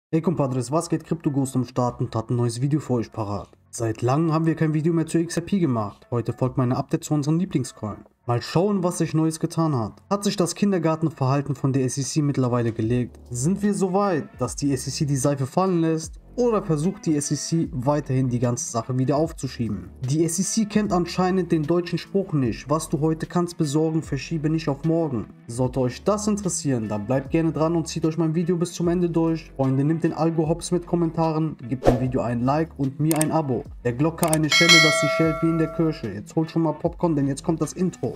Hey Compadres, was geht? CryptoGhost am Start und hat ein neues Video für euch parat. Seit langem haben wir kein Video mehr zu XRP gemacht. Heute folgt meine Update zu unserem Lieblingscoin. Mal schauen, was sich Neues getan hat. Hat sich das Kindergartenverhalten von der SEC mittlerweile gelegt? Sind wir so weit, dass die SEC die Seife fallen lässt? Oder versucht die SEC weiterhin die ganze Sache wieder aufzuschieben? Die SEC kennt anscheinend den deutschen Spruch nicht: Was du heute kannst besorgen, verschiebe nicht auf morgen. Sollte euch das interessieren, dann bleibt gerne dran und zieht euch mein Video bis zum Ende durch. Freunde, nehmt den Algo hops mit Kommentaren, gebt dem Video ein Like und mir ein Abo. Der Glocke eine Schelle, dass sie schellt wie in der Kirche. Jetzt holt schon mal Popcorn, denn jetzt kommt das Intro.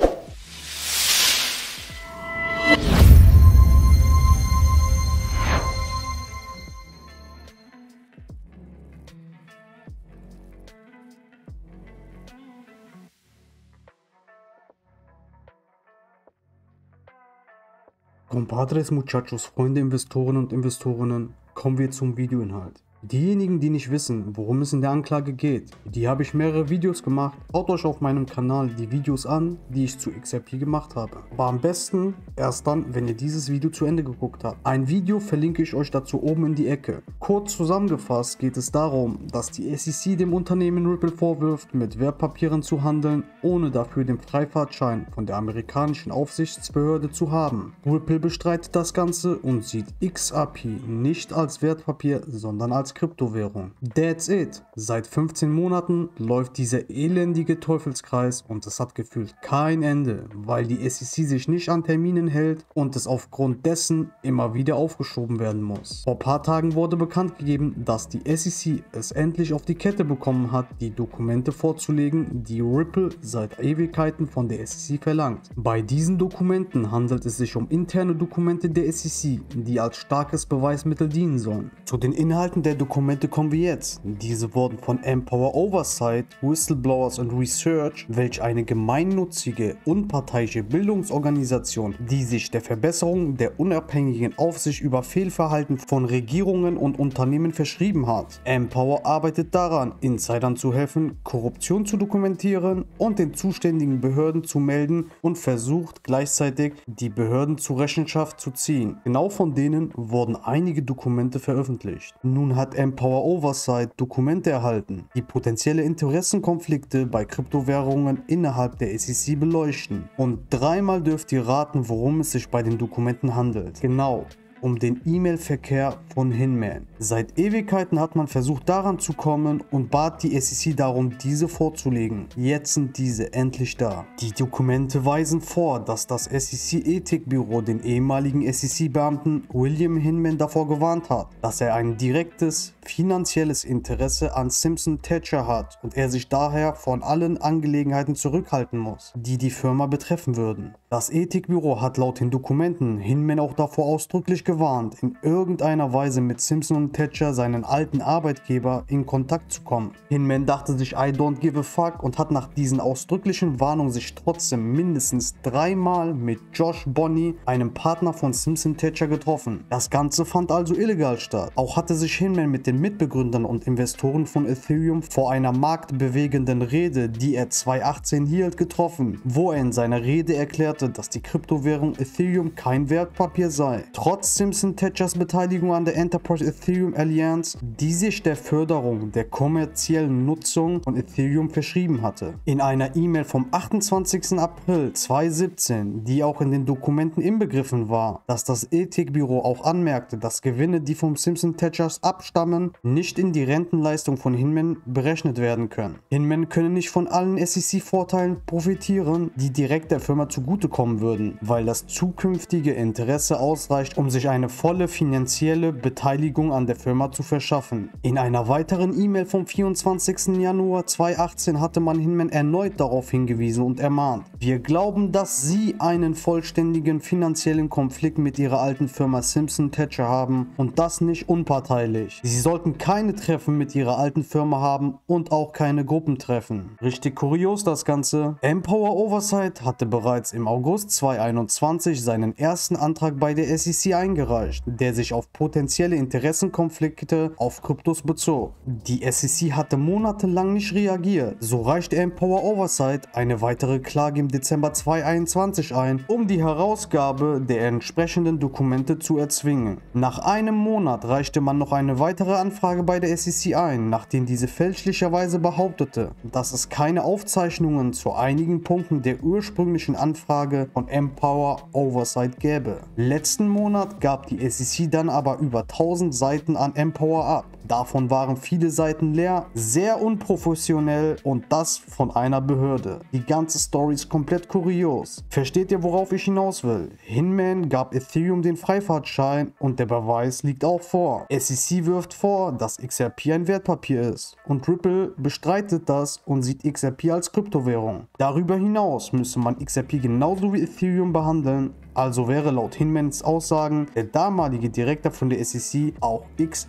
Compadres, Muchachos, Freunde, Investoren und Investorinnen, kommen wir zum Videoinhalt. Diejenigen, die nicht wissen, worum es in der Anklage geht, die habe ich mehrere Videos gemacht. Schaut euch auf meinem Kanal die Videos an, die ich zu XRP gemacht habe. Aber am besten erst dann, wenn ihr dieses Video zu Ende geguckt habt. Ein Video verlinke ich euch dazu oben in die Ecke. Kurz zusammengefasst geht es darum, dass die SEC dem Unternehmen Ripple vorwirft, mit Wertpapieren zu handeln, ohne dafür den Freifahrtschein von der amerikanischen Aufsichtsbehörde zu haben. Ripple bestreitet das Ganze und sieht XRP nicht als Wertpapier, sondern als Kryptowährung. That's it. Seit 15 Monaten läuft dieser elendige Teufelskreis und es hat gefühlt kein Ende, weil die SEC sich nicht an Terminen hält und es aufgrund dessen immer wieder aufgeschoben werden muss. Vor ein paar Tagen wurde bekannt gegeben, dass die SEC es endlich auf die Kette bekommen hat, die Dokumente vorzulegen, die Ripple seit Ewigkeiten von der SEC verlangt. Bei diesen Dokumenten handelt es sich um interne Dokumente der SEC, die als starkes Beweismittel dienen sollen. Zu den Inhalten der Dokumente kommen wir jetzt. Diese wurden von Empower Oversight, Whistleblowers and Research, welch eine gemeinnützige, unparteiische Bildungsorganisation, die sich der Verbesserung der unabhängigen Aufsicht über Fehlverhalten von Regierungen und Unternehmen verschrieben hat. Empower arbeitet daran, Insidern zu helfen, Korruption zu dokumentieren und den zuständigen Behörden zu melden und versucht gleichzeitig, die Behörden zur Rechenschaft zu ziehen. Genau von denen wurden einige Dokumente veröffentlicht. Nun hat Empower Oversight Dokumente erhalten, die potenzielle Interessenkonflikte bei Kryptowährungen innerhalb der SEC beleuchten. Und dreimal dürft ihr raten, worum es sich bei den Dokumenten handelt. Genau. Um den E-Mail-Verkehr von Hinman. Seit Ewigkeiten hat man versucht daran zu kommen und bat die SEC darum, diese vorzulegen. Jetzt sind diese endlich da. Die Dokumente weisen vor, dass das SEC-Ethikbüro den ehemaligen SEC-Beamten William Hinman davor gewarnt hat, dass er ein direktes finanzielles Interesse an Simpson Thacher hat und er sich daher von allen Angelegenheiten zurückhalten muss, die die Firma betreffen würden. Das Ethikbüro hat laut den Dokumenten Hinman auch davor ausdrücklich gewarnt, in irgendeiner Weise mit Simpson Thacher, seinen alten Arbeitgeber, in Kontakt zu kommen. Hinman dachte sich I don't give a fuck und hat nach diesen ausdrücklichen Warnungen sich trotzdem mindestens dreimal mit Josh Bonney, einem Partner von Simpson Thacher, getroffen. Das Ganze fand also illegal statt. Auch hatte sich Hinman mit den Mitbegründern und Investoren von Ethereum vor einer marktbewegenden Rede, die er 2018 hielt, getroffen, wo er in seiner Rede erklärte, dass die Kryptowährung Ethereum kein Wertpapier sei. Trotz Simpson Thachers Beteiligung an der Enterprise Ethereum Alliance, die sich der Förderung der kommerziellen Nutzung von Ethereum verschrieben hatte. In einer E-Mail vom 28. April 2017, die auch in den Dokumenten inbegriffen war, dass das Ethikbüro auch anmerkte, dass Gewinne, die vom Simpson Thachers abstammen, nicht in die Rentenleistung von Hinman berechnet werden können. Hinman könne nicht von allen SEC-Vorteilen profitieren, die direkt der Firma zugutekommen würden, weil das zukünftige Interesse ausreicht, um sich eine volle finanzielle Beteiligung an der Firma zu verschaffen. In einer weiteren E-Mail vom 24. Januar 2018 hatte man Hinman erneut darauf hingewiesen und ermahnt: Wir glauben, dass Sie einen vollständigen finanziellen Konflikt mit Ihrer alten Firma Simpson Thacher haben und das nicht unparteilich. Sie sollten keine Treffen mit Ihrer alten Firma haben und auch keine Gruppentreffen. Richtig kurios das Ganze. Empower Oversight hatte bereits im August 2021 seinen ersten Antrag bei der SEC eingereicht. eingereicht, der sich auf potenzielle Interessenkonflikte auf Kryptos bezog. Die SEC hatte monatelang nicht reagiert, so reichte Empower Oversight eine weitere Klage im Dezember 2021 ein, um die Herausgabe der entsprechenden Dokumente zu erzwingen. Nach einem Monat reichte man noch eine weitere Anfrage bei der SEC ein, nachdem diese fälschlicherweise behauptete, dass es keine Aufzeichnungen zu einigen Punkten der ursprünglichen Anfrage von Empower Oversight gäbe. Letzten Monat gab die SEC dann aber über 1000 Seiten an Empower ab. Davon waren viele Seiten leer, sehr unprofessionell und das von einer Behörde. Die ganze Story ist komplett kurios. Versteht ihr, worauf ich hinaus will? Hinman gab Ethereum den Freifahrtschein und der Beweis liegt auch vor. SEC wirft vor, dass XRP ein Wertpapier ist und Ripple bestreitet das und sieht XRP als Kryptowährung. Darüber hinaus müsse man XRP genauso wie Ethereum behandeln. Also wäre laut Hinmans Aussagen der damalige Direktor von der SEC auch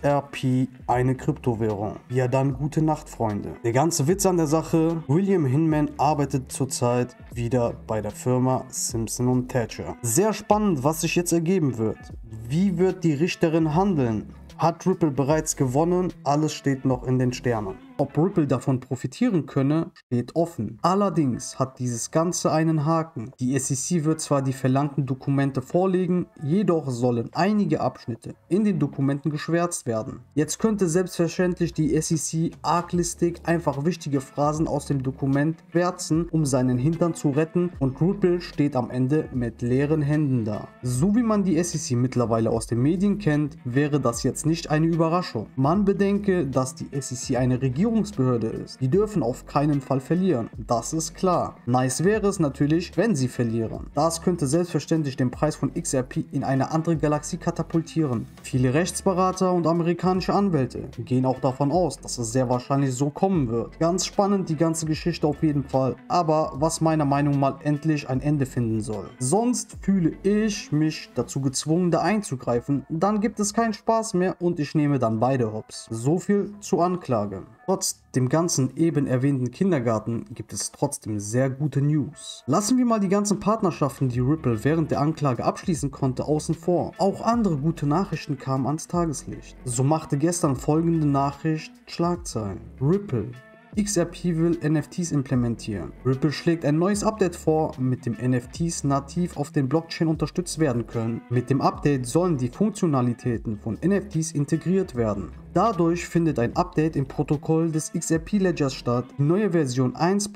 XRP eine Kryptowährung. Ja dann, gute Nacht, Freunde. Der ganze Witz an der Sache: William Hinman arbeitet zurzeit wieder bei der Firma Simpson & Thacher. Sehr spannend, was sich jetzt ergeben wird. Wie wird die Richterin handeln? Hat Ripple bereits gewonnen? Alles steht noch in den Sternen. Ob Ripple davon profitieren könne, steht offen. Allerdings hat dieses Ganze einen Haken. Die SEC wird zwar die verlangten Dokumente vorlegen, jedoch sollen einige Abschnitte in den Dokumenten geschwärzt werden. Jetzt könnte selbstverständlich die SEC arglistig einfach wichtige Phrasen aus dem Dokument schwärzen, um seinen Hintern zu retten, und Ripple steht am Ende mit leeren Händen da. So wie man die SEC mittlerweile aus den Medien kennt, wäre das jetzt nicht eine Überraschung. Man bedenke, dass die SEC eine Regierungsbehörde ist. Die dürfen auf keinen Fall verlieren. Das ist klar. Nice wäre es natürlich, wenn sie verlieren. Das könnte selbstverständlich den Preis von XRP in eine andere Galaxie katapultieren. Viele Rechtsberater und amerikanische Anwälte gehen auch davon aus, dass es sehr wahrscheinlich so kommen wird. Ganz spannend die ganze Geschichte auf jeden Fall. Aber was meiner Meinung nach mal endlich ein Ende finden soll. Sonst fühle ich mich dazu gezwungen, da einzugreifen. Dann gibt es keinen Spaß mehr und ich nehme dann beide Hops. So viel zur Anklage. Trotz dem ganzen eben erwähnten Kindergarten gibt es trotzdem sehr gute News. Lassen wir mal die ganzen Partnerschaften, die Ripple während der Anklage abschließen konnte, außen vor. Auch andere gute Nachrichten kamen ans Tageslicht. So machte gestern folgende Nachricht Schlagzeilen. Ripple: XRP will NFTs implementieren. Ripple schlägt ein neues Update vor, mit dem NFTs nativ auf den Blockchain unterstützt werden können. Mit dem Update sollen die Funktionalitäten von NFTs integriert werden. Dadurch findet ein Update im Protokoll des XRP Ledgers statt. Die neue Version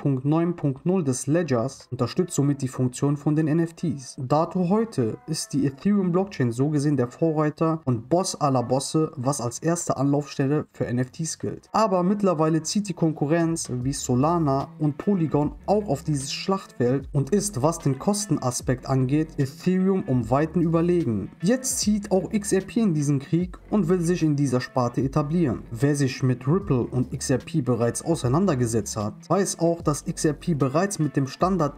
1.9.0 des Ledgers unterstützt somit die Funktion von den NFTs. Dato heute ist die Ethereum Blockchain so gesehen der Vorreiter und Boss aller Bosse, was als erste Anlaufstelle für NFTs gilt. Aber mittlerweile zieht die Konkurrenz wie Solana und Polygon auch auf dieses Schlachtfeld und ist, was den Kostenaspekt angeht, Ethereum um Weiten überlegen. Jetzt zieht auch XRP in diesen Krieg und will sich in dieser Sparte etablieren. Wer sich mit Ripple und XRP bereits auseinandergesetzt hat, weiß auch, dass XRP bereits mit dem Standard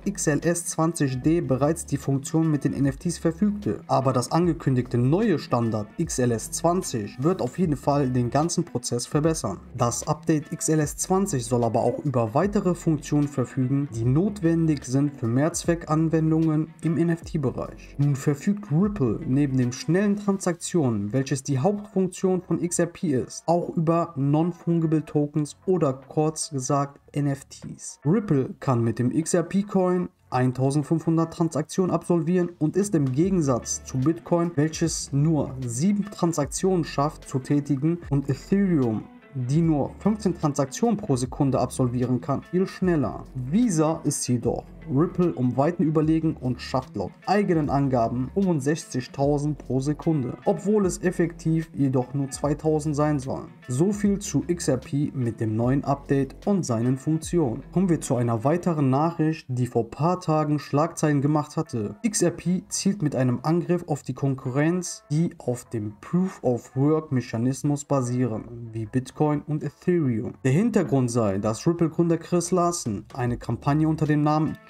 XLS20D bereits die Funktion mit den NFTs verfügte. Aber das angekündigte neue Standard XLS20 wird auf jeden Fall den ganzen Prozess verbessern. Das Update XLS20 soll aber auch über weitere Funktionen verfügen, die notwendig sind für Mehrzweckanwendungen im NFT-Bereich. Nun verfügt Ripple neben den schnellen Transaktionen, welches die Hauptfunktion von XRP ist, auch über Non-Fungible Tokens oder kurz gesagt NFTs. Ripple kann mit dem XRP-Coin 1500 Transaktionen absolvieren und ist im Gegensatz zu Bitcoin, welches nur 7 Transaktionen schafft, zu tätigen, und Ethereum, die nur 15 Transaktionen pro Sekunde absolvieren kann, viel schneller. Visa ist jedoch Ripple um Weiten überlegen und schafft laut eigenen Angaben 65.000 pro Sekunde, obwohl es effektiv jedoch nur 2000 sein sollen. So viel zu XRP mit dem neuen Update und seinen Funktionen. Kommen wir zu einer weiteren Nachricht, die vor paar Tagen Schlagzeilen gemacht hatte. XRP zielt mit einem Angriff auf die Konkurrenz, die auf dem Proof-of-Work-Mechanismus basieren, wie Bitcoin und Ethereum. Der Hintergrund sei, dass Ripple-Gründer Chris Larsen eine Kampagne unter dem Namen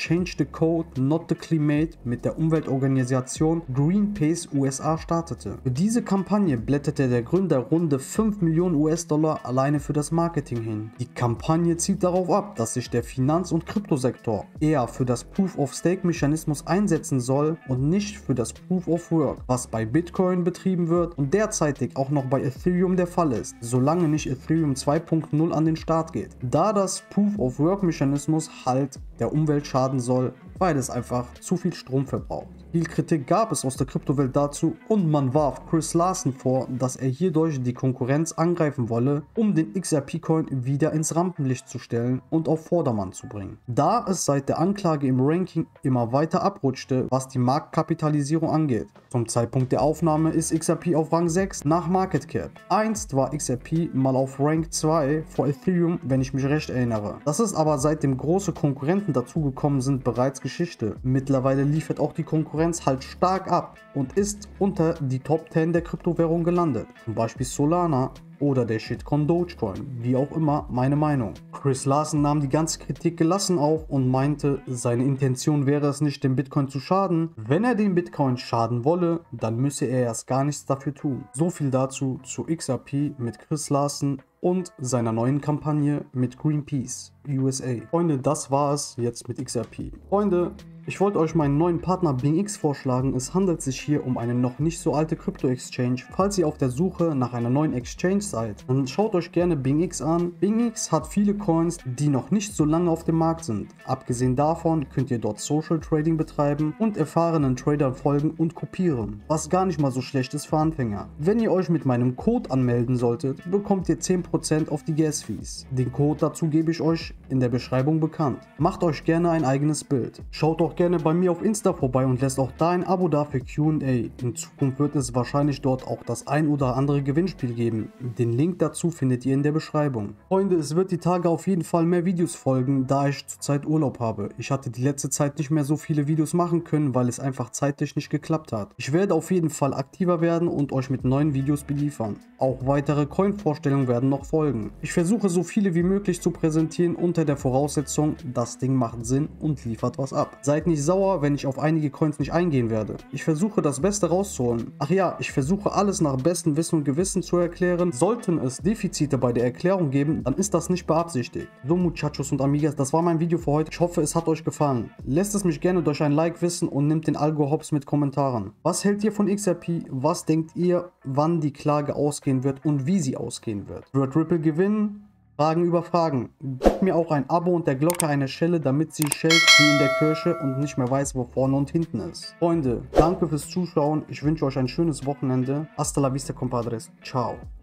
Change the Code, Not the Climate mit der Umweltorganisation Greenpeace USA startete. Für diese Kampagne blätterte der Gründer runde 5 Millionen US-Dollar alleine für das Marketing hin. Die Kampagne zielt darauf ab, dass sich der Finanz- und Kryptosektor eher für das Proof-of-Stake-Mechanismus einsetzen soll und nicht für das Proof-of-Work, was bei Bitcoin betrieben wird und derzeitig auch noch bei Ethereum der Fall ist, solange nicht Ethereum 2.0 an den Start geht. Da das Proof-of-Work-Mechanismus halt der Umwelt schaden soll, weil es einfach zu viel Strom verbraucht. Viel Kritik gab es aus der Kryptowelt dazu und man warf Chris Larsen vor, dass er hierdurch die Konkurrenz angreifen wolle, um den XRP-Coin wieder ins Rampenlicht zu stellen und auf Vordermann zu bringen. Da es seit der Anklage im Ranking immer weiter abrutschte, was die Marktkapitalisierung angeht. Zum Zeitpunkt der Aufnahme ist XRP auf Rang 6 nach Market Cap. Einst war XRP mal auf Rank 2 vor Ethereum, wenn ich mich recht erinnere. Das ist aber seitdem große Konkurrenten dazugekommen sind bereits Geschichte. Mittlerweile liefert auch die Konkurrenz halt stark ab und ist unter die Top 10 der Kryptowährung gelandet. Zum Beispiel Solana oder der Shitcoin Dogecoin, wie auch immer, meine Meinung. Chris Larsen nahm die ganze Kritik gelassen auf und meinte, seine Intention wäre es nicht, dem Bitcoin zu schaden. Wenn er dem Bitcoin schaden wolle, dann müsse er erst gar nichts dafür tun. So viel dazu zu XRP mit Chris Larsen und seiner neuen Kampagne mit Greenpeace USA. Freunde, das war es jetzt mit XRP. Freunde, ich wollte euch meinen neuen Partner BingX vorschlagen. Es handelt sich hier um eine noch nicht so alte Krypto-Exchange. Falls ihr auf der Suche nach einer neuen Exchange seid, dann schaut euch gerne BingX an. BingX hat viele Coins, die noch nicht so lange auf dem Markt sind. Abgesehen davon könnt ihr dort Social Trading betreiben und erfahrenen Tradern folgen und kopieren, was gar nicht mal so schlecht ist für Anfänger. Wenn ihr euch mit meinem Code anmelden solltet, bekommt ihr 10% auf die Gas-Fees. Den Code dazu gebe ich euch in der Beschreibung bekannt. Macht euch gerne ein eigenes Bild. Schaut auch gerne bei mir auf Insta vorbei und lasst auch da ein Abo da für Q&A. In Zukunft wird es wahrscheinlich dort auch das ein oder andere Gewinnspiel geben. Den Link dazu findet ihr in der Beschreibung. Freunde, es wird die Tage auf jeden Fall mehr Videos folgen, da ich zurzeit Urlaub habe. Ich hatte die letzte Zeit nicht mehr so viele Videos machen können, weil es einfach zeitlich nicht geklappt hat. Ich werde auf jeden Fall aktiver werden und euch mit neuen Videos beliefern. Auch weitere Coin-Vorstellungen werden noch folgen. Ich versuche so viele wie möglich zu präsentieren unter der Voraussetzung, das Ding macht Sinn und liefert was ab. Seid nicht sauer, wenn ich auf einige Coins nicht eingehen werde. Ich versuche das Beste rauszuholen. Ach ja, ich versuche alles nach bestem Wissen und Gewissen zu erklären. Sollten es Defizite bei der Erklärung geben, dann ist das nicht beabsichtigt. So Muchachos und Amigas, das war mein Video für heute. Ich hoffe, es hat euch gefallen. Lasst es mich gerne durch ein Like wissen und nehmt den Algo hops mit Kommentaren. Was hält ihr von XRP? Was denkt ihr, wann die Klage ausgehen wird und wie sie ausgehen wird? Wird Ripple gewinnen? Fragen über Fragen. Gebt mir auch ein Abo und der Glocke eine Schelle, damit sie schellt wie in der Kirche und nicht mehr weiß, wo vorne und hinten ist. Freunde, danke fürs Zuschauen. Ich wünsche euch ein schönes Wochenende. Hasta la vista, compadres. Ciao.